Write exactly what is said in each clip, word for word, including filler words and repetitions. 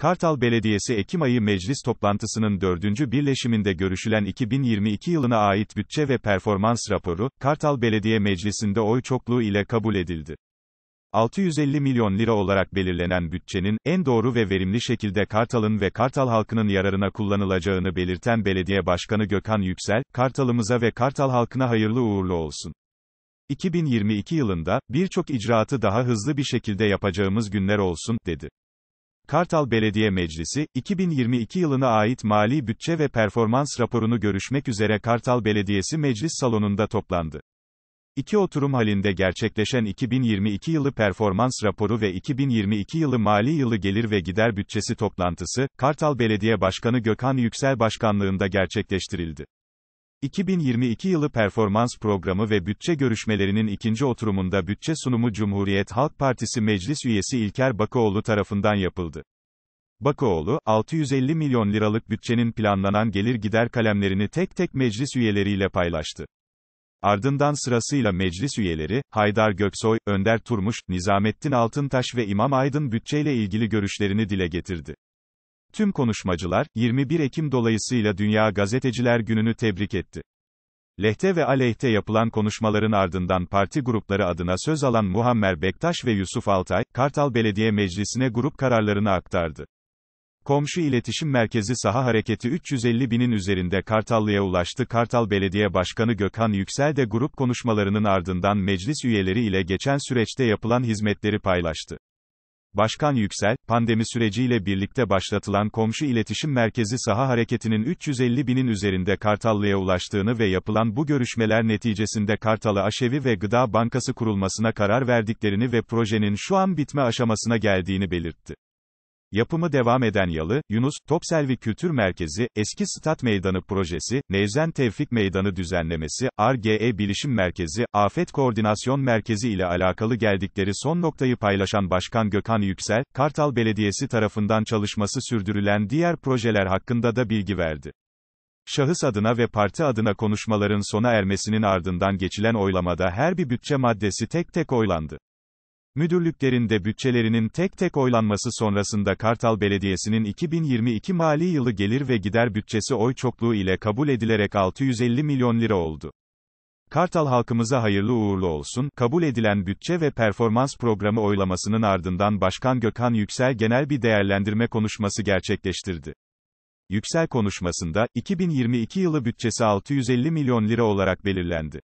Kartal Belediyesi Ekim ayı meclis toplantısının dördüncü birleşiminde görüşülen iki bin yirmi iki yılına ait bütçe ve performans raporu, Kartal Belediye Meclisi'nde oy çokluğu ile kabul edildi. altı yüz elli milyon lira olarak belirlenen bütçenin, en doğru ve verimli şekilde Kartal'ın ve Kartal halkının yararına kullanılacağını belirten Belediye Başkanı Gökhan Yüksel, Kartal'ımıza ve Kartal halkına hayırlı uğurlu olsun. iki bin yirmi iki yılında, birçok icraatı daha hızlı bir şekilde yapacağımız günler olsun, dedi. Kartal Belediye Meclisi, iki bin yirmi iki yılına ait mali bütçe ve performans raporunu görüşmek üzere Kartal Belediyesi Meclis Salonu'nda toplandı. İki oturum halinde gerçekleşen iki bin yirmi iki yılı performans raporu ve iki bin yirmi iki yılı mali yılı gelir ve gider bütçesi toplantısı, Kartal Belediye Başkanı Gökhan Yüksel başkanlığında gerçekleştirildi. iki bin yirmi iki yılı performans programı ve bütçe görüşmelerinin ikinci oturumunda bütçe sunumu Cumhuriyet Halk Partisi Meclis Üyesi İlker Bakıoğlu tarafından yapıldı. Bakıoğlu, altı yüz elli milyon liralık bütçenin planlanan gelir gider kalemlerini tek tek meclis üyeleriyle paylaştı. Ardından sırasıyla meclis üyeleri, Haydar Göksoy, Önder Turmuş, Nizamettin Altıntaş ve İmam Aydın bütçeyle ilgili görüşlerini dile getirdi. Tüm konuşmacılar, yirmi bir Ekim dolayısıyla Dünya Gazeteciler Günü'nü tebrik etti. Lehte ve aleyhte yapılan konuşmaların ardından parti grupları adına söz alan Muammer Bektaş ve Yusuf Altay, Kartal Belediye Meclisi'ne grup kararlarını aktardı. Komşu İletişim Merkezi saha hareketi üç yüz elli binin üzerinde Kartallı'ya ulaştı. Kartal Belediye Başkanı Gökhan Yüksel de grup konuşmalarının ardından meclis üyeleri ile geçen süreçte yapılan hizmetleri paylaştı. Başkan Yüksel, pandemi süreciyle birlikte başlatılan Komşu İletişim Merkezi saha hareketinin üç yüz elli binin üzerinde Kartallı'ya ulaştığını ve yapılan bu görüşmeler neticesinde Kartal'a Aşevi ve Gıda Bankası kurulmasına karar verdiklerini ve projenin şu an bitme aşamasına geldiğini belirtti. Yapımı devam eden Yalı, Yunus, Topselvi Kültür Merkezi, Eski Stat Meydanı projesi, Nevzen Tevfik Meydanı düzenlemesi, R G E Bilişim Merkezi, Afet Koordinasyon Merkezi ile alakalı geldikleri son noktayı paylaşan Başkan Gökhan Yüksel, Kartal Belediyesi tarafından çalışması sürdürülen diğer projeler hakkında da bilgi verdi. Şahıs adına ve parti adına konuşmaların sona ermesinin ardından geçilen oylamada her bir bütçe maddesi tek tek oylandı. Müdürlüklerinde bütçelerinin tek tek oylanması sonrasında Kartal Belediyesi'nin iki bin yirmi iki mali yılı gelir ve gider bütçesi oy çokluğu ile kabul edilerek altı yüz elli milyon lira oldu. Kartal halkımıza hayırlı uğurlu olsun, kabul edilen bütçe ve performans programı oylamasının ardından Başkan Gökhan Yüksel genel bir değerlendirme konuşması gerçekleştirdi. Yüksel konuşmasında, iki bin yirmi iki yılı bütçesi altı yüz elli milyon lira olarak belirlendi.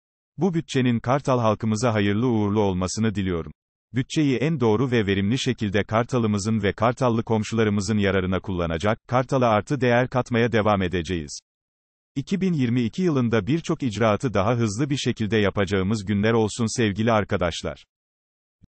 Bu bütçenin Kartal halkımıza hayırlı uğurlu olmasını diliyorum. Bütçeyi en doğru ve verimli şekilde Kartal'ımızın ve Kartallı komşularımızın yararına kullanacak, Kartal'a artı değer katmaya devam edeceğiz. iki bin yirmi iki yılında birçok icraatı daha hızlı bir şekilde yapacağımız günler olsun sevgili arkadaşlar.